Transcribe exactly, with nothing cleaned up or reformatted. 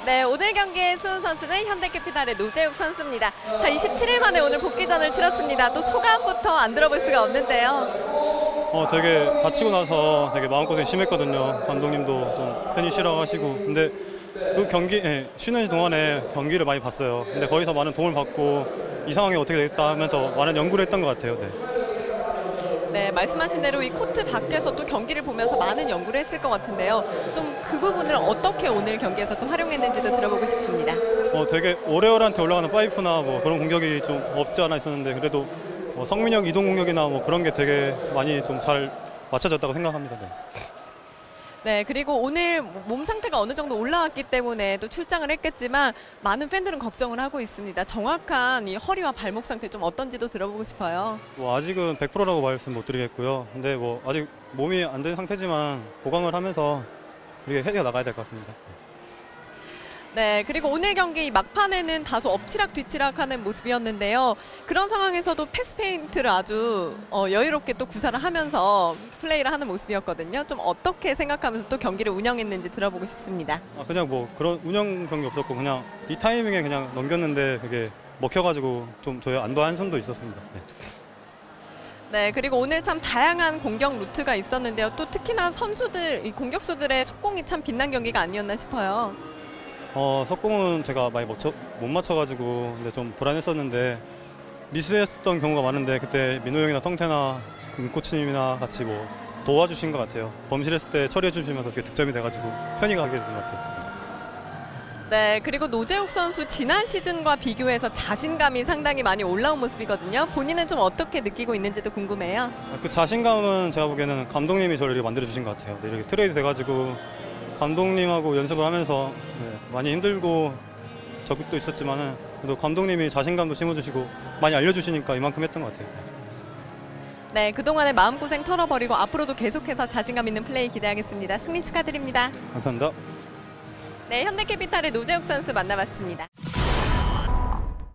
네, 오늘 경기의 수훈 선수는 현대캐피탈의 노재욱 선수입니다. 자, 이십칠 일 만에 오늘 복귀전을 치렀습니다. 또 소감부터 안 들어볼 수가 없는데요. 어, 되게 다치고 나서 되게 마음고생이 심했거든요. 감독님도 좀 편히 쉬라고 하시고. 근데 그 경기, 예, 쉬는 동안에 경기를 많이 봤어요. 근데 거기서 많은 도움을 받고 이 상황이 어떻게 되겠다 하면서 많은 연구를 했던 것 같아요. 네. 네, 말씀하신 대로 이 코트 밖에서 또 경기를 보면서 많은 연구를 했을 것 같은데요. 좀 그 부분을 어떻게 오늘 경기에서 또 활용했는지도 들어보고 싶습니다. 어, 되게 오래오래한테 올라가는 파이프나 뭐 그런 공격이 좀 없지 않아 있었는데 그래도 뭐 성민혁 이동 공격이나 뭐 그런 게 되게 많이 좀 잘 맞춰졌다고 생각합니다. 네. 네, 그리고 오늘 몸 상태가 어느 정도 올라왔기 때문에 또 출장을 했겠지만 많은 팬들은 걱정을 하고 있습니다. 정확한 이 허리와 발목 상태 좀 어떤지도 들어보고 싶어요. 뭐 아직은 백 퍼센트라고 말씀 못 드리겠고요. 근데 뭐 아직 몸이 안 된 상태지만 보강을 하면서 우리가 해결 나가야 될 것 같습니다. 네, 그리고 오늘 경기 막판에는 다소 엎치락 뒤치락하는 모습이었는데요. 그런 상황에서도 패스 페인트를 아주 어, 여유롭게 또 구사를 하면서 플레이를 하는 모습이었거든요. 좀 어떻게 생각하면서 또 경기를 운영했는지 들어보고 싶습니다. 아, 그냥 뭐 그런 운영 경기 없었고 그냥 이 타이밍에 그냥 넘겼는데 그게 먹혀가지고 좀 저희 안도 한숨도 있었습니다. 네. 네, 그리고 오늘 참 다양한 공격 루트가 있었는데요. 또 특히나 선수들, 이 공격수들의 속공이 참 빛난 경기가 아니었나 싶어요. 어, 석공은 제가 많이 못, 쳐, 못 맞춰가지고 근데 좀 불안했었는데 미스했던 경우가 많은데 그때 민호 형이나 성태나 김코치님이나 같이 뭐 도와주신 것 같아요. 범실했을 때 처리해 주시면서 되게 득점이 돼가지고 편히 가게 된 것 같아요. 네, 그리고 노재욱 선수 지난 시즌과 비교해서 자신감이 상당히 많이 올라온 모습이거든요. 본인은 좀 어떻게 느끼고 있는지도 궁금해요. 그 자신감은 제가 보기에는 감독님이 저를 이렇게 만들어주신 것 같아요. 이렇게 트레이드 돼가지고 감독님하고 연습을 하면서 네, 많이 힘들고 적극도 있었지만은 그래도 감독님이 자신감도 심어주시고 많이 알려주시니까 이만큼 했던 것 같아요. 네, 그동안의 마음고생 털어버리고 앞으로도 계속해서 자신감 있는 플레이 기대하겠습니다. 승리 축하드립니다. 감사합니다. 네, 현대캐피탈의 노재욱 선수 만나봤습니다.